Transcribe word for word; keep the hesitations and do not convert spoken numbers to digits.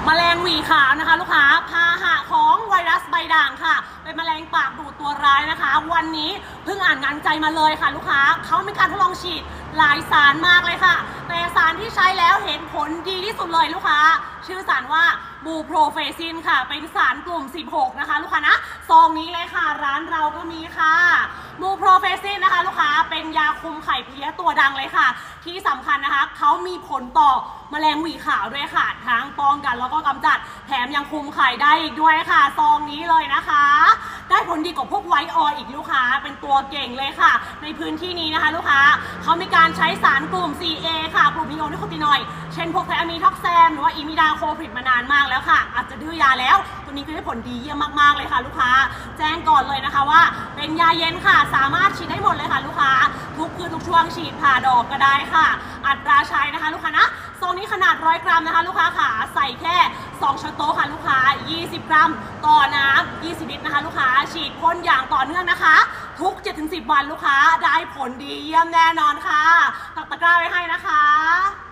แมลงหวีขาวนะคะลูกค้าพาหะของไวรัสใบด่างค่ะเป็นแมลงปากดูดตัวร้ายนะคะวันนี้เพิ่งอ่านงานวิจัยมาเลยค่ะลูกค้าเขามีการทดลองฉีดหลายสารมากเลยค่ะแต่สารที่ใช้แล้วเห็นผลดีที่สุดเลยลูกค้าชื่อสารว่าบูโปรเฟซินค่ะเป็นสารกลุ่มสิบหกนะคะลูกค้านะซองนี้เลยค่ะร้านเราก็มีค่ะบูโปรเฟซินนะคะลูกค้าเป็นยาคุมไข่เพี้ยตัวดังเลยค่ะที่สำคัญนะคะเขามีผลต่อแมลงหวีขาวด้วยค่ะทั้งป้องกันแล้วก็กำจัดแถมยังคุมไข่ได้อีกด้วยค่ะซองนี้เลยนะคะได้ผลดีกว่าพวกไวท์ออยล์อีกลูกค้าเป็นตัวเก่งเลยค่ะในพื้นที่นี้นะคะลูกค้าเขามีการใช้สารกลุ่ม ซี เอ ค่ะกลุ่มนิโอนิโคตินอยด์เช่นพวกไทอะมีท็อกแซมหรือว่าอิมิดาโคพริดมานานมากแล้วค่ะอาจจะดื้อยาแล้วตัวนี้ก็ได้ผลดีเยี่ยมมากๆเลยค่ะลูกค้าแจ้งก่อนเลยนะคะว่าเป็นยาเย็นค่ะสามารถฉีดได้หมดเลยค่ะลูกค้าทุกคือทุกช่วงฉีดผ่าดอกก็ได้ค่ะอัตราใช้นะคะลูกค้านะซองนี้ขนาดร้อยกรัมนะคะลูกค้าขาใส่แค่สองช้อนโต๊ะค่ะลูกค้ายี่สิบกรัมต่อน้ำยี่สิบลิตรนะคะลูกค้าฉีดพ่นอย่างต่อเนื่องนะคะทุก เจ็ดถึงสิบ วันลูกค้าได้ผลดีเยี่ยมแน่นอนค่ะตักตะกร้าไว้ให้นะคะ